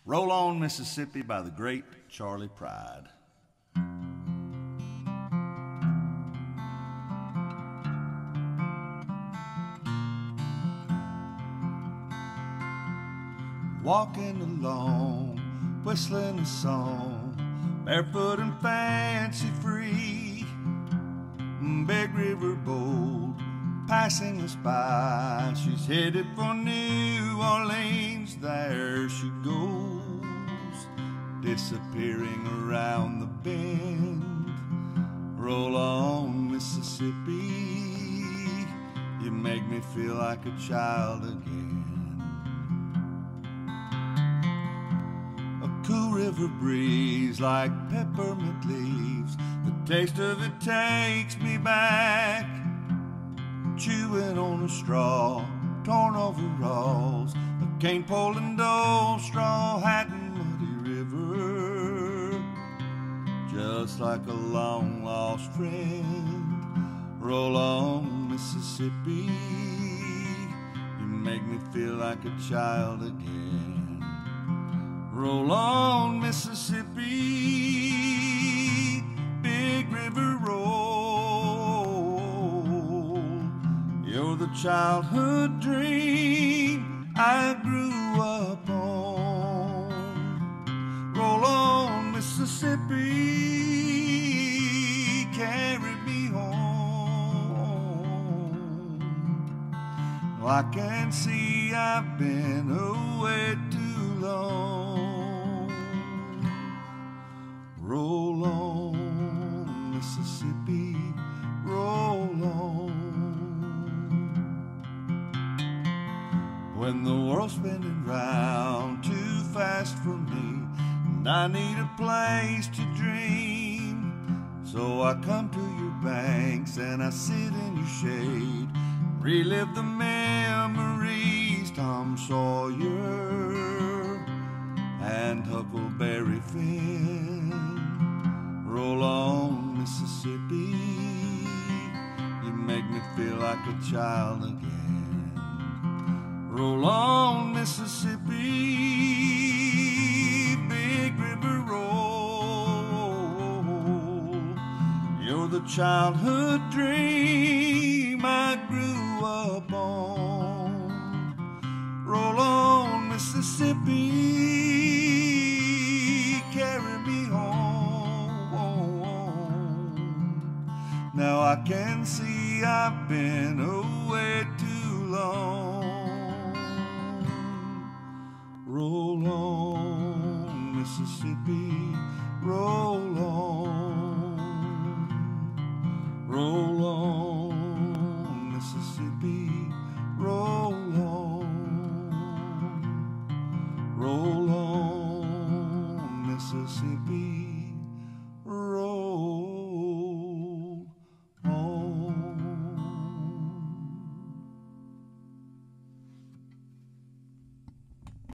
Roll On, Mississippi by the great Charley Pride. Walking along, whistling a song, barefoot and fancy free. Big River bold, passing us by. She's headed for New Orleans. There she goes, disappearing around the bend. Roll on, Mississippi, you make me feel like a child again. A cool river breeze like peppermint leaves, the taste of it takes me back. Chewing on a straw, torn overalls, a cane pole and old straw hat and muddy river, just like a long lost friend. Roll on, Mississippi, you make me feel like a child again. Roll on, Mississippi, big river roll. You're the childhood dream I grew up on. Roll on, Mississippi, carry me home. Oh, I can see I've been away too long. Roll on, Mississippi, roll on. When the world's spinning round too fast for me, and I need a place to dream, so I come to your banks and I sit in your shade, relive the memories, Tom Sawyer and Huckleberry Finn. Roll on, Mississippi, you make me feel like a child again. Roll on, Mississippi, big river roll. You're the childhood dream I grew up on. Roll on, Mississippi, carry me home. Now I can see I've been away too long. Roll on, Mississippi, roll on, roll on.